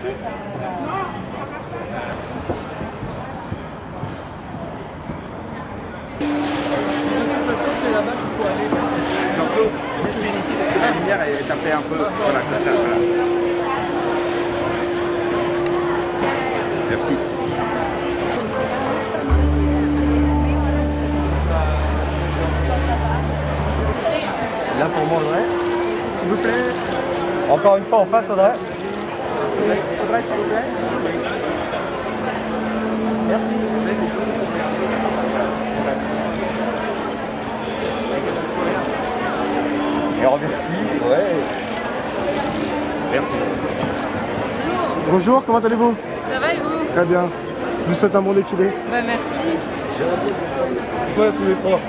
C'est là-bas qu'il faut aller. Jean-Claude, juste viens ici parce que la lumière est tapée un peu. Voilà, comme ça, voilà. Merci. Là pour moi Audrey, s'il vous plaît. Encore une fois en face Audrey. Audrey s'il vous plaît. Merci. Et on remercie. Ouais. Merci. Bonjour, comment allez-vous? Ça va et vous? Très bien. Je vous souhaite un bon défilé. Bah merci. Toi tous les trois.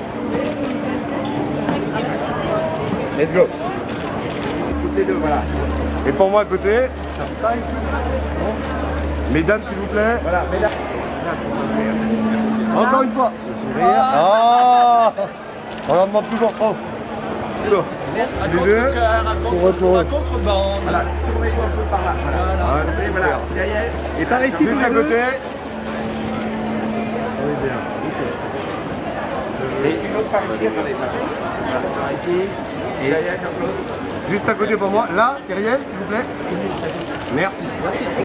Let's go. Toutes les deux, voilà. Et pour moi à côté. Mesdames s'il vous plaît. Voilà, mesdames. Encore une fois. Ah, on en demande toujours trop. Oula. À Les deux. contrebande. Voilà, tournez-vous un peu par là. Voilà. Et voilà, Cyrielle. Et par ici, juste à côté. Et une autre par ici, attendez. Voilà, par ici. Et Cyrielle, Jean-Claude. Juste à côté pour moi. Là, Cyrielle, s'il vous plaît. Merci.